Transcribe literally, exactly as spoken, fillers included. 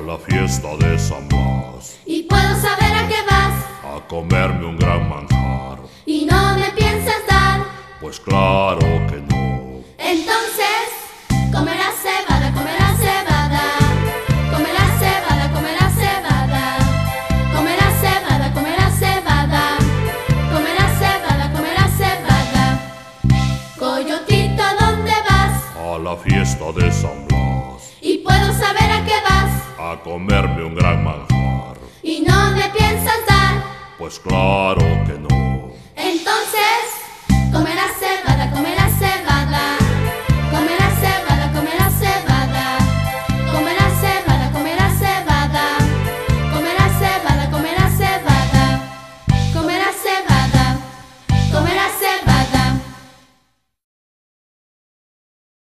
la fiesta de San Blas. Y puedo saber a qué vas, A comerme un gran manjar. y no me piensas dar. Pues claro que no. Entonces, comerás cebada, comerás cebada. Comerás cebada, comerás cebada. Comerás cebada, comerás cebada. Comerás cebada, comerás cebada. Coyotito, ¿dónde vas? A la fiesta de San Blas. Y puedo saber a qué vas, A comerme un gran manjar. y no me piensas dar. Pues claro que no. Entonces,